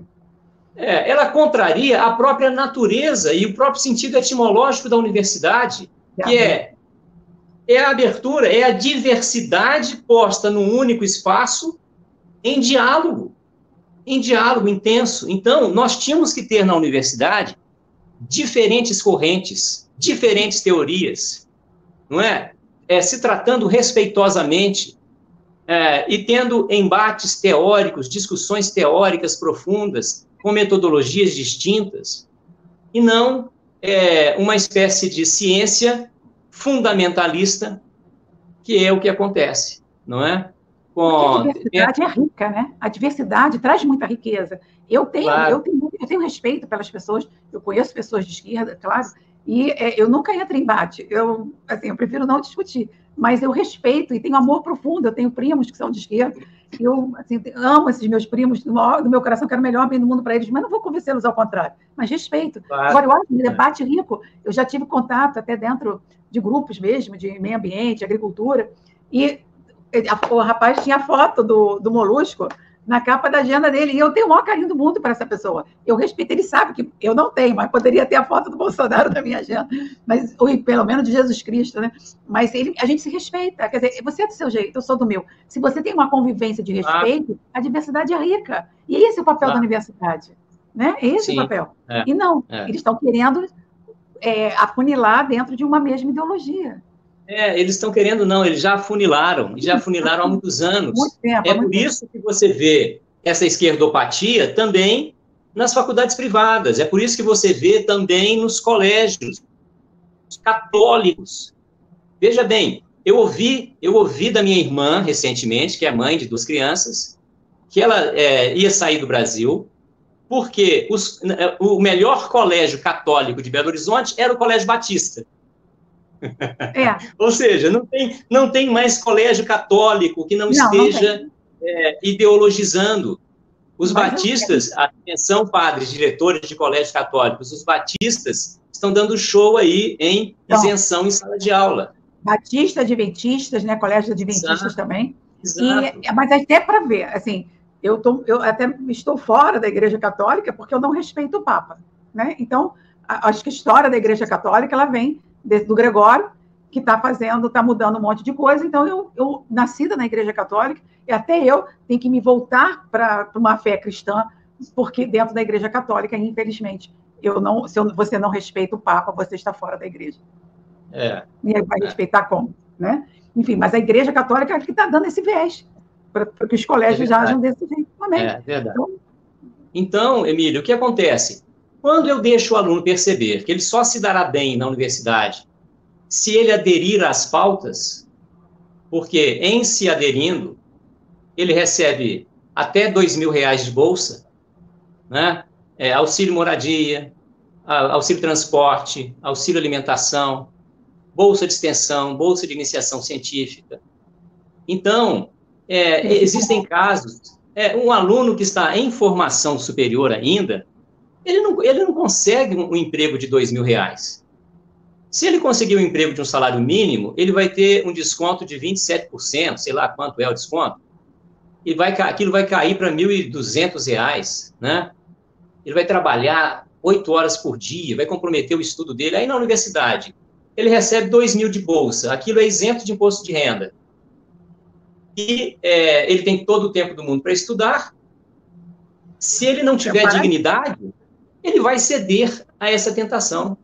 Speaker 2: É, ela contraria a própria natureza e o próprio sentido etimológico da universidade, que é, é a abertura, é a diversidade posta num único espaço em diálogo, em diálogo intenso. Então, nós tínhamos que ter na universidade diferentes correntes, diferentes teorias, não é? É se tratando respeitosamente é, e tendo embates teóricos, discussões teóricas profundas, com metodologias distintas, e não é, uma espécie de ciência fundamentalista, que é o que acontece, não é?
Speaker 1: Com... A diversidade é rica, né? A diversidade traz muita riqueza. Eu tenho, claro. eu, tenho, eu tenho respeito pelas pessoas, eu conheço pessoas de esquerda, claro, e é, eu nunca entro em embate, eu, assim, eu prefiro não discutir, mas eu respeito e tenho amor profundo, eu tenho primos que são de esquerda, eu assim, amo esses meus primos, do, maior, do meu coração, quero o melhor bem do mundo para eles, mas não vou convencê-los ao contrário, mas respeito. Claro. Agora, eu acho um debate rico, eu já tive contato até dentro de grupos mesmo, de meio ambiente, agricultura, e o rapaz tinha a foto do, do Molusco na capa da agenda dele, e eu tenho o maior carinho do mundo para essa pessoa. Eu respeito, ele sabe que eu não tenho, mas poderia ter a foto do Bolsonaro na minha agenda, mas, ou pelo menos de Jesus Cristo, né? Mas ele, a gente se respeita, quer dizer, você é do seu jeito, eu sou do meu. Se você tem uma convivência de respeito, ah. a diversidade é rica. E esse é o papel ah. da universidade, né? Esse Sim. é o papel. É. E não, é. eles estão querendo é, afunilar dentro de uma mesma ideologia.
Speaker 2: É, eles estão querendo, não, eles já afunilaram, já afunilaram há muitos anos.
Speaker 1: Muito tempo,
Speaker 2: é
Speaker 1: muito
Speaker 2: por
Speaker 1: tempo.
Speaker 2: isso que você vê essa esquerdopatia também nas faculdades privadas, é por isso que você vê também nos colégios católicos. Veja bem, eu ouvi, eu ouvi da minha irmã, recentemente, que é mãe de duas crianças, que ela é, ia sair do Brasil, porque os, o melhor colégio católico de Belo Horizonte era o Colégio Batista.
Speaker 1: É.
Speaker 2: Ou seja, não tem, não tem mais colégio católico que não, não esteja não é, ideologizando. Os Mas batistas, atenção, padres, diretores de colégios católicos, os batistas estão dando show aí em então, isenção em sala de aula.
Speaker 1: Batista, adventistas, né? Colégios adventistas Exato. também.
Speaker 2: Exato.
Speaker 1: E, mas até para ver, assim, eu, tô, eu até estou fora da Igreja Católica porque eu não respeito o Papa, né? Então, a, acho que a história da Igreja Católica ela vem de, do Gregório, que está fazendo, está mudando um monte de coisa. Então, eu, eu nascida na Igreja Católica, e até eu tenho que me voltar para uma fé cristã, porque dentro da Igreja Católica, infelizmente, eu não, se eu, você não respeita o Papa, você está fora da Igreja.
Speaker 2: É.
Speaker 1: E aí vai é. respeitar como, né? Enfim, mas a Igreja Católica é que está dando esse viés, para que os colégios é ajam desse jeito também.
Speaker 2: É verdade. Então, então, Emílio, o que acontece? Quando eu deixo o aluno perceber que ele só se dará bem na universidade se ele aderir às pautas, porque em se aderindo, ele recebe até dois mil reais de bolsa, né? É, auxílio moradia, auxílio transporte, auxílio alimentação, bolsa de extensão, bolsa de iniciação científica. Então, é, existem casos, é, um aluno que está em formação superior ainda, ele não, ele não consegue um, um emprego de dois mil reais. Se ele conseguir um emprego de um salário mínimo, ele vai ter um desconto de vinte e sete por cento, sei lá quanto é o desconto, e vai, aquilo vai cair para mil e duzentos reais, né? Ele vai trabalhar oito horas por dia, vai comprometer o estudo dele. Aí na universidade, ele recebe dois mil de bolsa, aquilo é isento de imposto de renda. E é, ele tem todo o tempo do mundo para estudar. Se ele não tiver dignidade, ele vai ceder a essa tentação.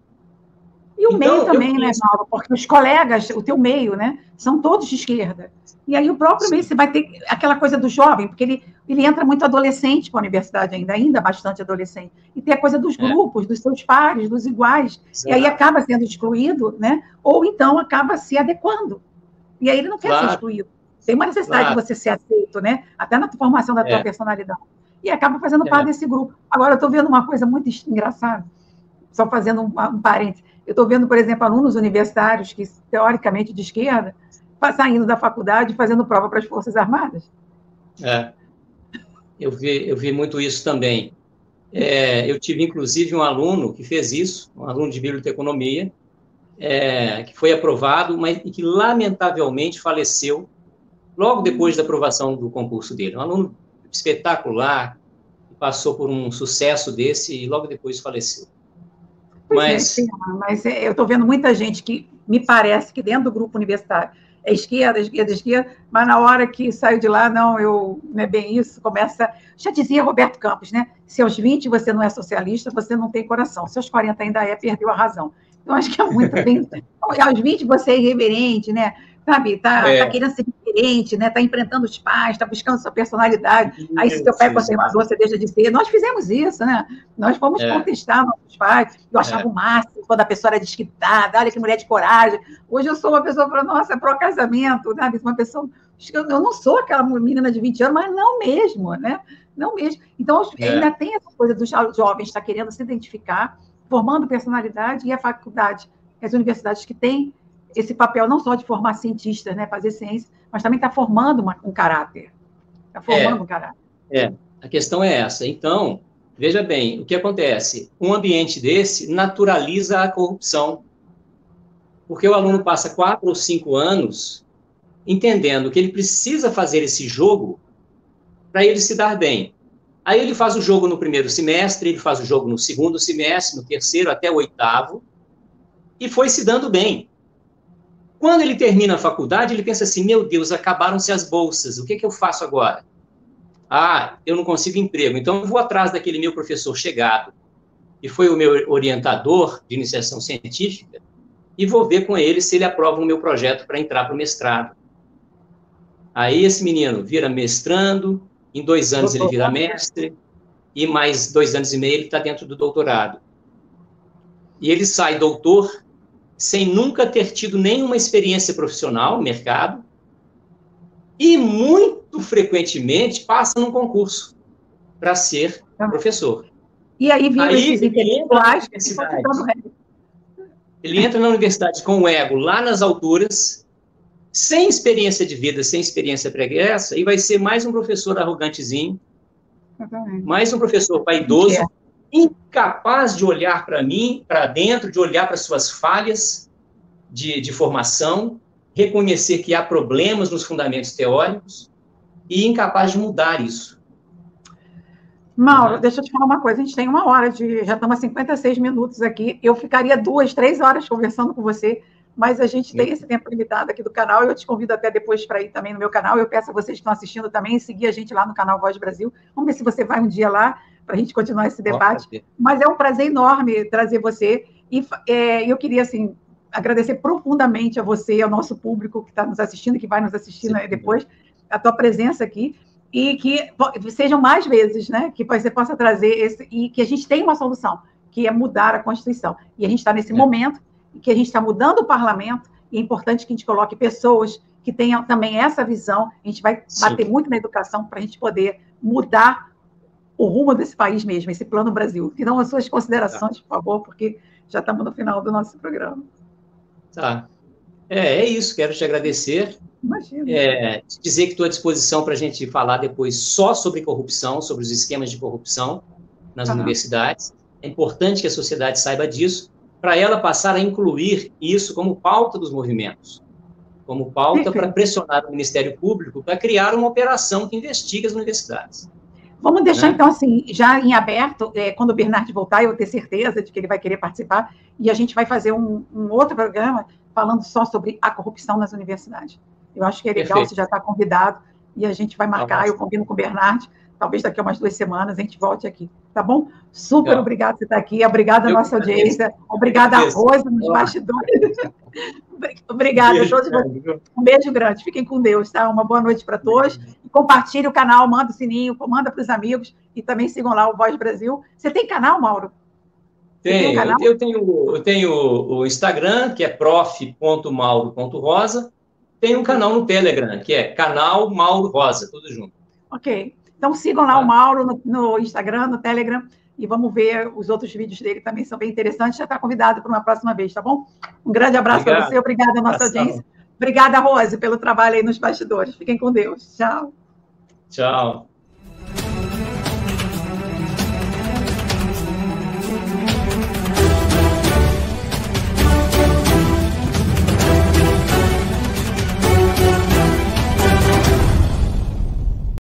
Speaker 1: E o então, meio também, né, Mauro? Porque os colegas, o teu meio, né, são todos de esquerda. E aí o próprio Sim. meio, você vai ter aquela coisa do jovem, porque ele, ele entra muito adolescente para a universidade ainda, ainda bastante adolescente. E tem a coisa dos grupos, é. dos seus pares, dos iguais. Exato. E aí acaba sendo excluído, né? Ou então acaba se adequando. E aí ele não quer claro. ser excluído. Tem uma necessidade claro. de você ser aceito, né? Até na formação da tua é. personalidade. E acaba fazendo é. parte desse grupo. Agora, eu estou vendo uma coisa muito engraçada, só fazendo um, um parênteses. Eu estou vendo, por exemplo, alunos universitários que, teoricamente, de esquerda, saindo da faculdade e fazendo prova para as Forças Armadas.
Speaker 2: É, eu vi, eu vi muito isso também. É, eu tive, inclusive, um aluno que fez isso, um aluno de biblioteconomia, é, que foi aprovado, mas e que, lamentavelmente, faleceu logo depois da aprovação do concurso dele. Um aluno espetacular, que passou por um sucesso desse e logo depois faleceu.
Speaker 1: Mas, é, mas eu estou vendo muita gente que me parece que dentro do grupo universitário é esquerda, esquerda, esquerda, mas na hora que saiu de lá, não, eu, não é bem isso, começa... Já dizia Roberto Campos, né? Se aos vinte você não é socialista, você não tem coração. Se aos quarenta ainda é, perdeu a razão. Então, acho que é muito bem... Aos vinte você é irreverente, né? Sabe? Tá, é. tá querendo ser diferente, né? Tá enfrentando os pais, tá buscando sua personalidade. Aí, se teu pai é conservador, você deixa de ser. Nós fizemos isso, né? Nós fomos é. contestar nossos pais. Eu achava é. o máximo quando a pessoa era desquitada. Olha que mulher de coragem. Hoje eu sou uma pessoa para nossa, pró-casamento, né? Uma pessoa... Eu não sou aquela menina de vinte anos, mas não mesmo, né? Não mesmo. Então, é. ainda tem essa coisa dos jovens estar querendo se identificar, formando personalidade, e a faculdade, as universidades que têm esse papel não só de formar cientistas, né, fazer ciência, mas também está formando uma, um caráter. Está formando é, um caráter.
Speaker 2: É, a questão é essa. Então, veja bem, o que acontece? Um ambiente desse naturaliza a corrupção. Porque o aluno passa quatro ou cinco anos entendendo que ele precisa fazer esse jogo para ele se dar bem. Aí ele faz o jogo no primeiro semestre, ele faz o jogo no segundo semestre, no terceiro até o oitavo, e foi se dando bem. Quando ele termina a faculdade, ele pensa assim, meu Deus, acabaram-se as bolsas, o que, que eu faço agora? Ah, eu não consigo emprego, então eu vou atrás daquele meu professor chegado, que foi o meu orientador de iniciação científica, e vou ver com ele se ele aprova o meu projeto para entrar para o mestrado. Aí esse menino vira mestrando, em dois anos ele vira mestre, e mais dois anos e meio ele está dentro do doutorado. E ele sai doutor sem nunca ter tido nenhuma experiência profissional no mercado, e muito frequentemente passa num concurso para ser professor.
Speaker 1: E aí viram
Speaker 2: aí
Speaker 1: esses intelectuais que estão ficando
Speaker 2: reto. Ele entra na universidade com o ego lá nas alturas, sem experiência de vida, sem experiência pregressa, e vai ser mais um professor arrogantezinho, Exatamente. mais um professor vaidoso, é. incapaz de olhar para mim, para dentro, de olhar para suas falhas de, de formação, reconhecer que há problemas nos fundamentos teóricos e incapaz de mudar isso.
Speaker 1: Mauro, deixa eu te falar uma coisa, a gente tem uma hora, de, já estamos a cinquenta e seis minutos aqui, eu ficaria duas, três horas conversando com você, mas a gente tem esse tempo limitado aqui do canal, eu te convido até depois para ir também no meu canal, eu peço a vocês que estão assistindo também, seguir a gente lá no canal Voz Brasil, vamos ver se você vai um dia lá, para a gente continuar esse debate, mas é um prazer enorme trazer você, e é, eu queria, assim, agradecer profundamente a você, ao nosso público que está nos assistindo, que vai nos assistir Sim, depois, a tua presença aqui, e que sejam mais vezes, né, que você possa trazer esse, e que a gente tenha uma solução, que é mudar a Constituição. E a gente está nesse é. momento, que a gente está mudando o parlamento, e é importante que a gente coloque pessoas que tenham também essa visão, a gente vai Sim. bater muito na educação para a gente poder mudar o rumo desse país mesmo, esse Plano Brasil. Então, as suas considerações, tá. por favor, porque já estamos no final do nosso programa.
Speaker 2: Tá. É, é isso, quero te agradecer.
Speaker 1: Imagina.
Speaker 2: É, dizer que estou à disposição para a gente falar depois só sobre corrupção, sobre os esquemas de corrupção nas uhum. universidades. É importante que a sociedade saiba disso, para ela passar a incluir isso como pauta dos movimentos, como pauta para pressionar o Ministério Público para criar uma operação que investigue as universidades.
Speaker 1: Vamos deixar, né? Então, assim, já em aberto, é, quando o Bernard voltar, eu vou ter certeza de que ele vai querer participar, e a gente vai fazer um, um outro programa falando só sobre a corrupção nas universidades. Eu acho que é legal, Perfeito. Você já está convidado, e a gente vai marcar, eu combino com o Bernard, talvez daqui a umas duas semanas a gente volte aqui, tá bom? Super legal. Obrigado por você estar aqui, obrigada à nossa audiência, obrigada a Rosa nos bastidores. Obrigada a todos vocês. Um beijo grande, fiquem com Deus, tá? Uma boa noite para todos. E compartilhe o canal, manda o sininho, manda para os amigos, e também sigam lá o Voz Brasil. Você tem canal, Mauro?
Speaker 2: Tem, um eu tenho, eu tenho o Instagram, que é prof ponto mauro ponto rosa, tem um canal no Telegram, que é canal Mauro Rosa, tudo junto.
Speaker 1: Ok. Então, sigam lá ah. o Mauro no, no Instagram, no Telegram, e vamos ver os outros vídeos dele, também são bem interessantes. Já está convidado para uma próxima vez, tá bom? Um grande abraço para você, obrigada à nossa audiência. Obrigada, Rose, pelo trabalho aí nos bastidores. Fiquem com Deus. Tchau.
Speaker 2: Tchau.